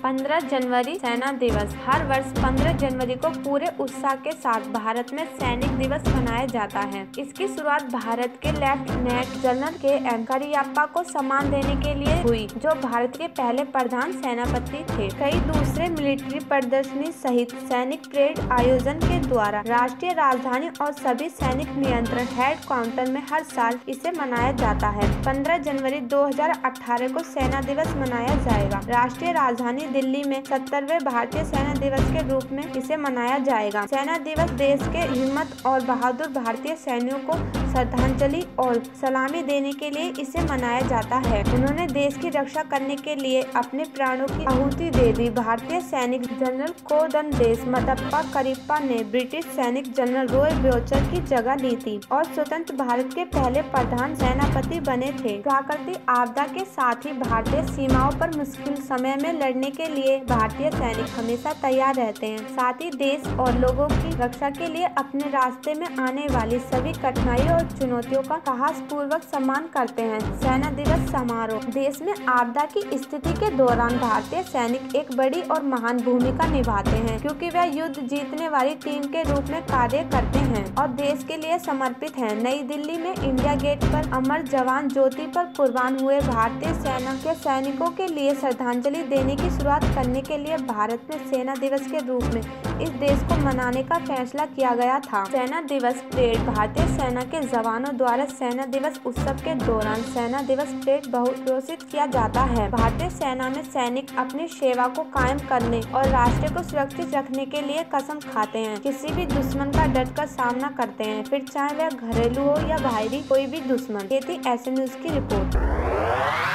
15 जनवरी सेना दिवस। हर वर्ष 15 जनवरी को पूरे उत्साह के साथ भारत में सैनिक दिवस मनाया जाता है। इसकी शुरुआत भारत के लेफ्टिनेंट जनरल के करियप्पा को सम्मान देने के लिए हुई, जो भारत के पहले प्रधान सेनापति थे। कई दूसरे मिलिट्री प्रदर्शनी सहित सैनिक परेड आयोजन के द्वारा राष्ट्रीय राजधानी और सभी सैनिक नियंत्रण हेडक्वार्टर में हर साल इसे मनाया जाता है। 15 जनवरी 2018 को सेना दिवस मनाया जाएगा। राष्ट्रीय राजधानी दिल्ली में 70वें भारतीय सेना दिवस के रूप में इसे मनाया जाएगा। सेना दिवस देश के हिम्मत और बहादुर भारतीय सैनिकों को श्रद्धांजलि और सलामी देने के लिए इसे मनाया जाता है। उन्होंने देश की रक्षा करने के लिए अपने प्राणों की आहुति दे दी। भारतीय सैनिक जनरल कोदंडेस मदप्पा करियप्पा ने ब्रिटिश सैनिक जनरल रॉय बच्चर की जगह ली थी और स्वतंत्र भारत के पहले प्रधान सेनापति बने थे। प्राकृतिक आपदा के साथ ही भारतीय सीमाओं पर मुश्किल समय में लड़ने के लिए भारतीय सैनिक हमेशा तैयार रहते हैं। साथ ही देश और लोगों की रक्षा के लिए अपने रास्ते में आने वाली सभी कठिनाइयों और चुनौतियों का साहस पूर्वक सम्मान करते हैं। सेना दिवस समारोह। देश में आपदा की स्थिति के दौरान भारतीय सैनिक एक बड़ी और महान भूमिका निभाते हैं, क्योंकि वह युद्ध जीतने वाली टीम के रूप में कार्य करते हैं और देश के लिए समर्पित हैं। नई दिल्ली में इंडिया गेट पर अमर जवान ज्योति पर कुर्बान हुए भारतीय सेना के सैनिकों के लिए श्रद्धांजलि देने की शुरुआत करने के लिए भारत में सेना दिवस के रूप में इस देश को मनाने का फैसला किया गया था। सेना दिवस परेड। भारतीय सेना के जवानों द्वारा सेना दिवस उत्सव के दौरान सेना दिवस परेड बहुत घोषित किया जाता है। भारतीय सेना में सैनिक अपनी सेवा को कायम करने और राष्ट्र को सुरक्षित रखने के लिए कसम खाते हैं। किसी भी दुश्मन का डट कर सामना करते हैं, फिर चाहे वह घरेलू हो या बाहरी कोई भी दुश्मन। ये थी ऐसे न्यूज की रिपोर्ट।